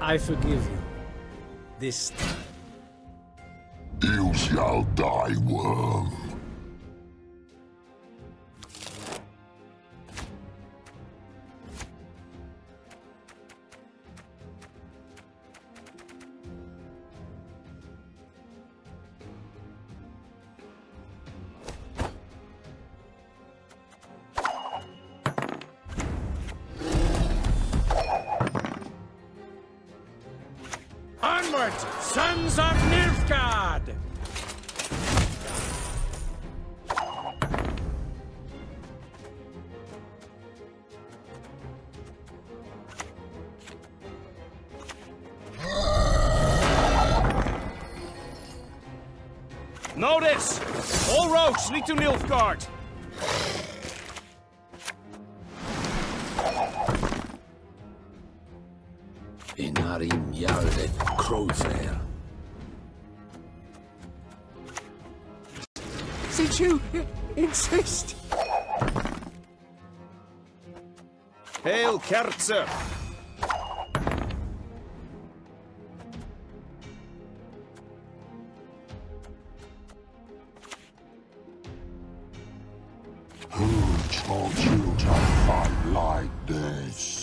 I forgive you. This time. You shall die, worm. Onward, sons of Nilfgaard! Notice! All roads lead to Nilfgaard! Inarim Jarlet Crowfair. Since you insist. Hail, Kerzer! Who taught you to fight like this?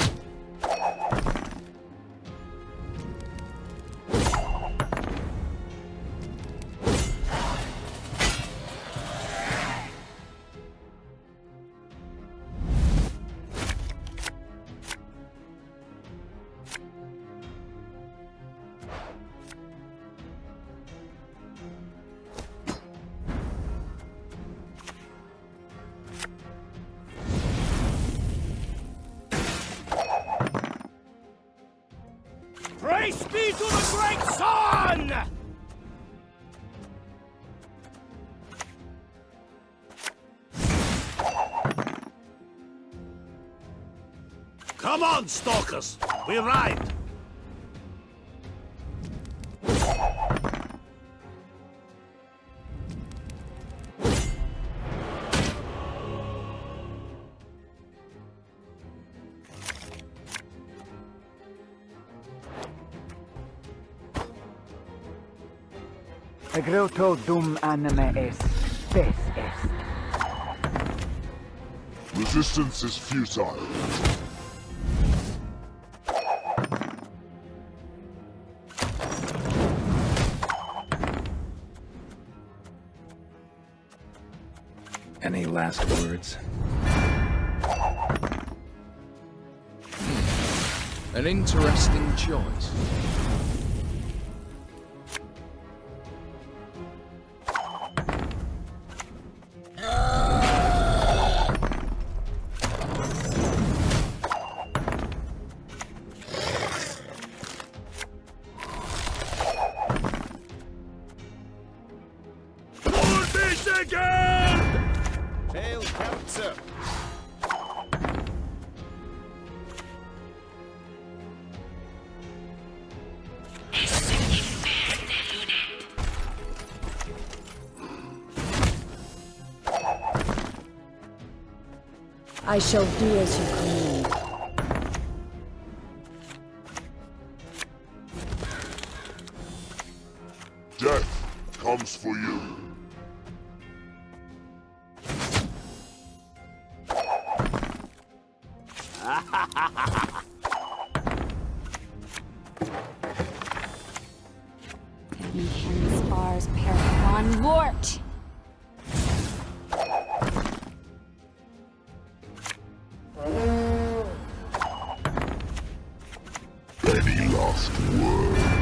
Praise be to the great sun! Come on, stalkers! We ride! Egreto dum anime est, spes est. Resistance is futile. Any last words? An interesting choice. Again! Hail, Kerzer! I shall do as you command. Death comes for you. Henry Spars Paragon Wart! Any last word?